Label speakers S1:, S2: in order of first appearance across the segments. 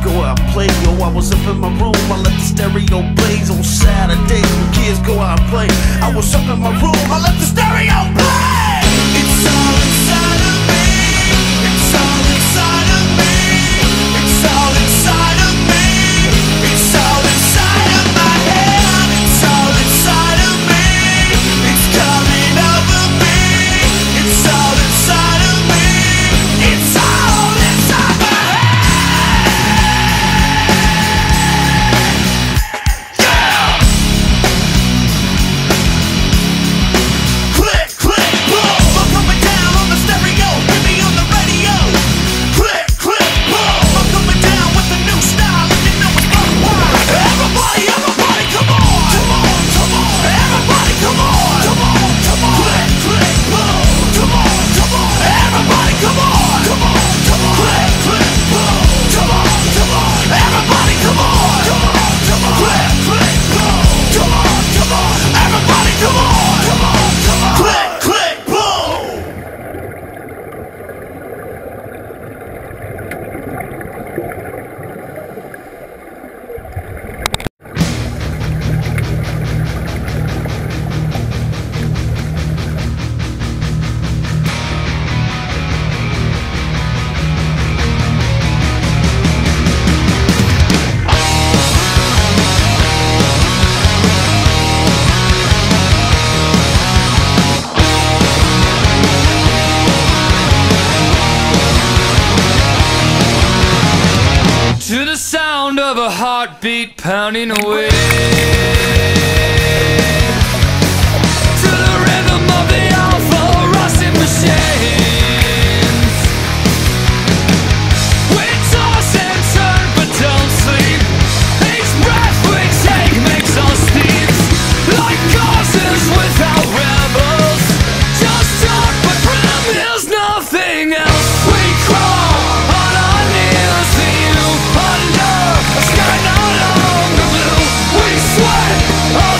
S1: go out and play, yo. I was up in my room, I let the stereo blaze on Saturdays when kids go out and play. I was up in my room, I let the stereo play. It's all inside of me. It's all inside of me. It's all inside of me. It's all inside of my head. It's all inside of me. It's coming over me. It's all inside of me. It's all inside my
S2: to the sound of a heartbeat pounding away, to the rhythm of the awful rusting machines. We toss and turn but don't sleep. Each breath we take makes us thieves, like horses without rebels. Just talk but promise nothing else. We crawl on our knees to you under a sky no longer blue. We sweat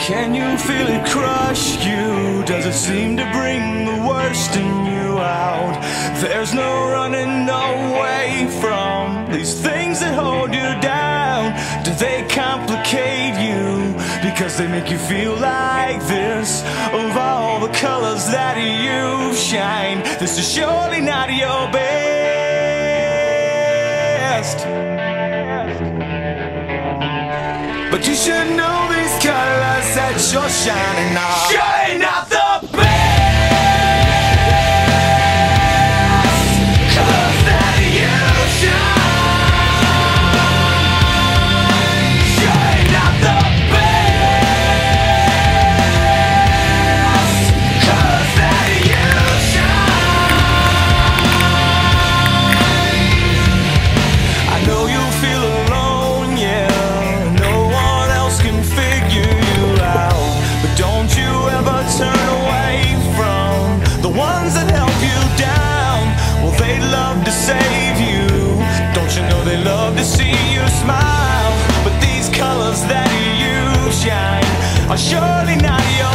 S1: Can you feel it crush you? Does it seem to bring the worst in you out? There's no running away from these things that hold you down. Do they complicate you because they make you feel like this? Of all the colors that you shine, this is surely not your best. But you should know these colors that you're shining are surely not the best colors that you shine. Surely not the best colors that you shine. I know you feel alone, yeah. Turn away from the ones that help you down. Well, they love to save you. Don't you know they love to see you smile? But these colors that you shine are surely not your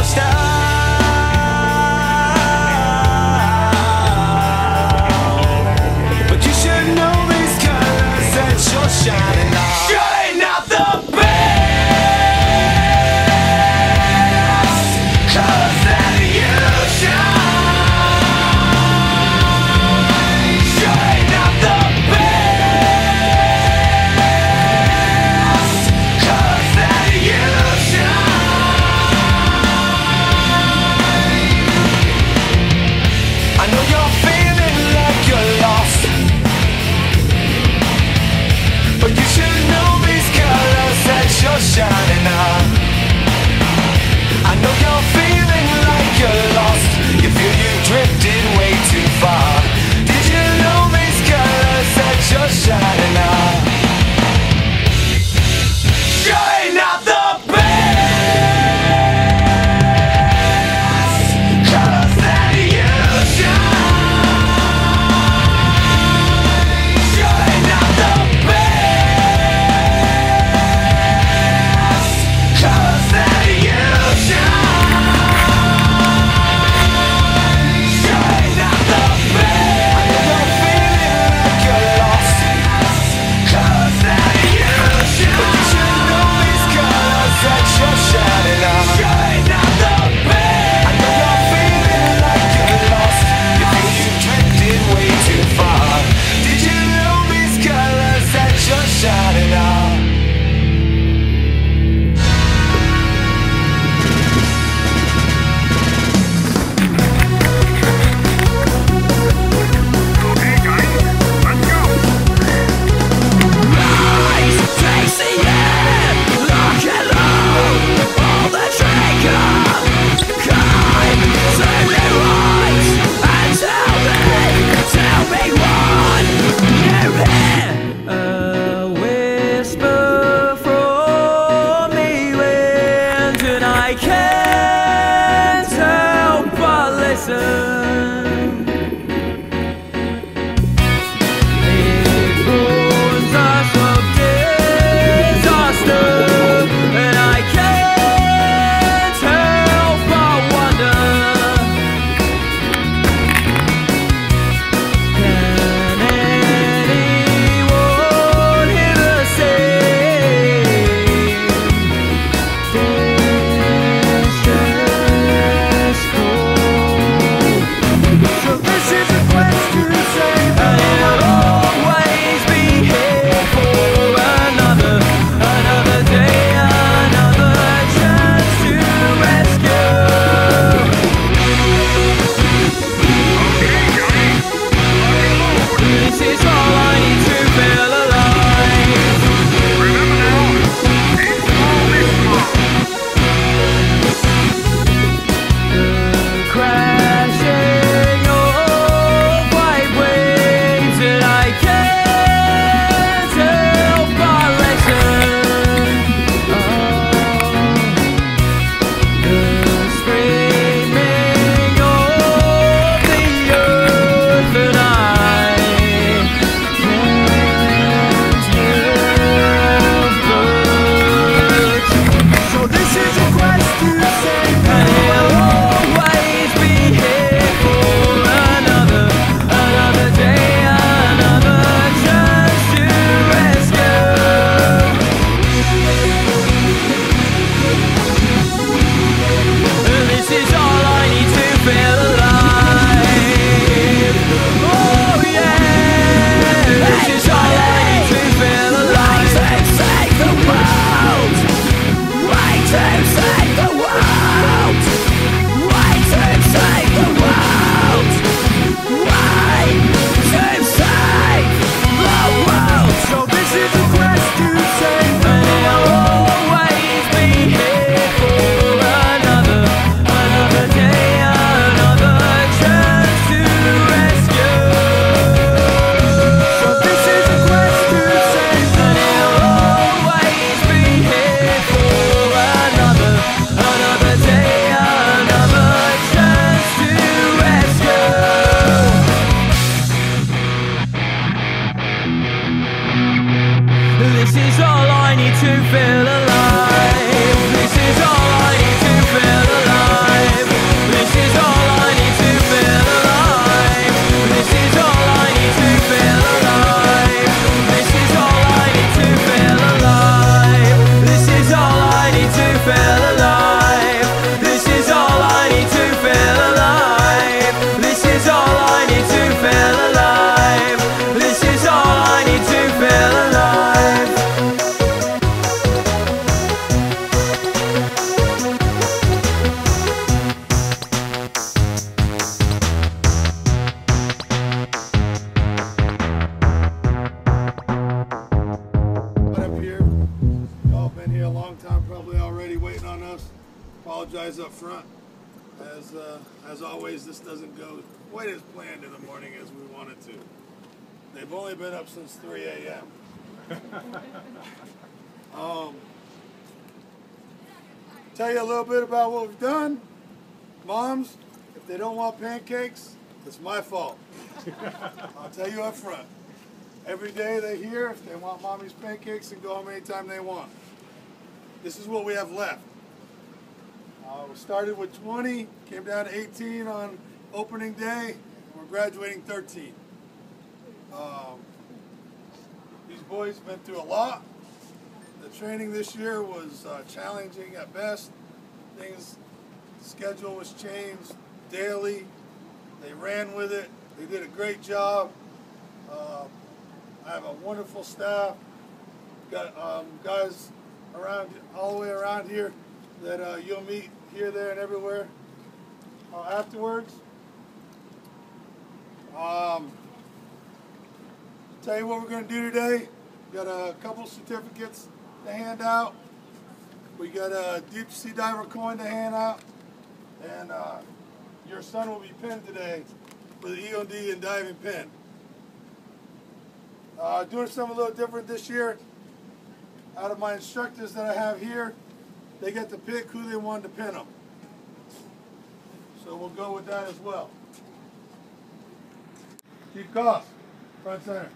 S1: style. But you should know these colors that you're shining are surely not the best.
S3: Apologize up front. As always, this doesn't go quite as planned in the morning as we want it to. They've only been up since 3 a.m. Tell you a little bit about what we've done. Moms, if they don't want pancakes, it's my fault. I'll tell you up front. Every day they hear if they want mommy's pancakes and go home anytime they want. This is what we have left. We started with 20, came down to 18 on opening day. We're graduating 13. These boys have been through a lot. The training this year was challenging at best. The schedule was changed daily. They ran with it. They did a great job. I have a wonderful staff. Got guys around all the way around here that you'll meet here, there, and everywhere afterwards. Tell you what we're going to do today. We got a couple certificates to hand out. We got a deep sea diver coin to hand out, and your son will be pinned today with an EOD and diving pin. Doing something a little different this year. Out of my instructors that I have here, they get to pick who they want to pin them. So we'll go with that as well. Keep Goss, front center.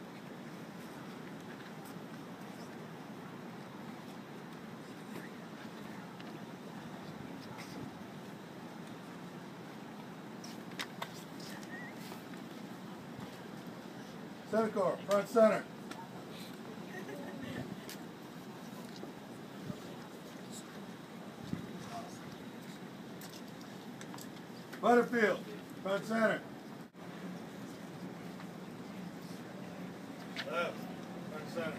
S3: Centercore, front center. Butterfield, front center. Left, front center.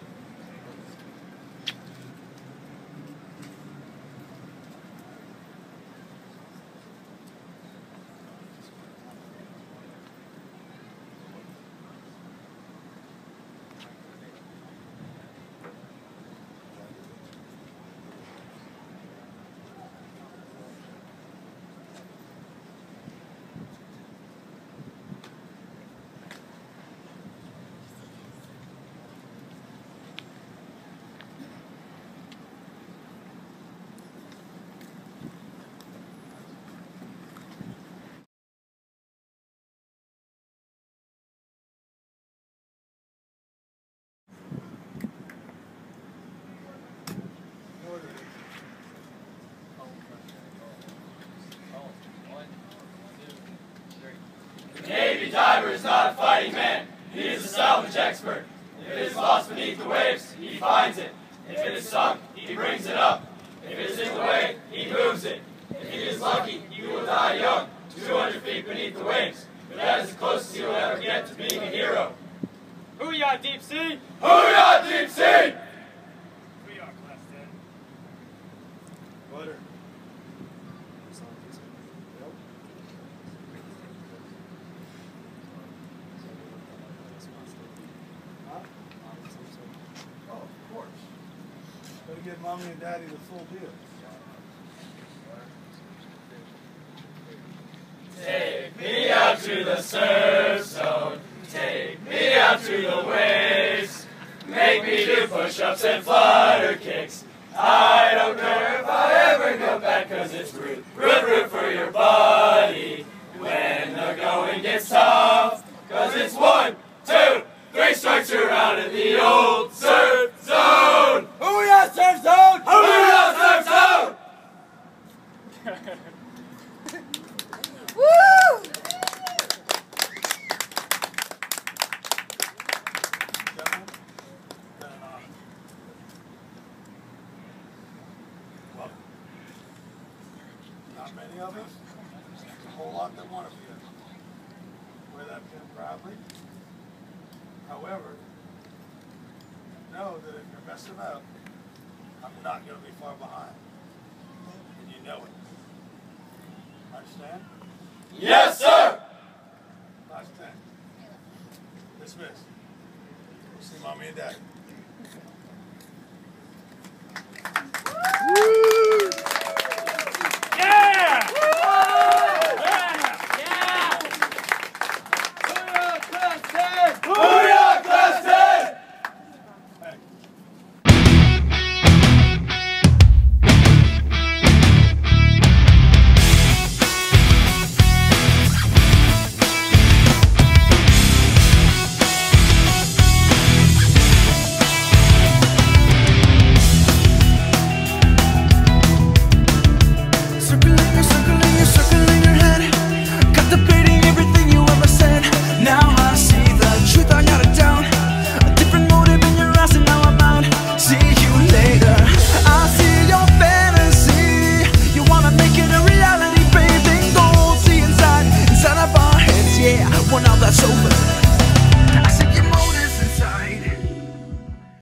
S4: Navy diver is not a fighting man. He is a salvage expert. If it is lost beneath the waves, he finds it. If it is sunk, he brings it up. If it is in the way, he moves it. If he is lucky, he will die young, 200 feet beneath the waves. But that is the closest he will ever get to being a hero.
S5: Hoo-yah, deep sea!
S4: Hoo-yah, deep sea!
S5: Hoo-yah, class 10.
S3: Twitter. Huh? Oh, of course. Gotta give mommy and daddy the full deal.
S4: Take me out to the surf zone. Take me out to the waves. Make me do push-ups and flutter kicks. I don't care if I ever go back, 'cause it's root for your body when the going gets tough. 'Cause it's 1, 2, 3 strikes, you're out of the old surf zone.
S5: Booyah, Surf Zone!
S4: Booyah, surf zone!
S3: Gentlemen, been an honor. Well, not many of us. There's a whole lot that want to be us. Wear that pin proudly. However, know that if you're messing up, I'm not going to be far behind. And you know it. Understand?
S4: Yes, sir!
S3: Last 10. Dismissed. We'll see mommy and daddy.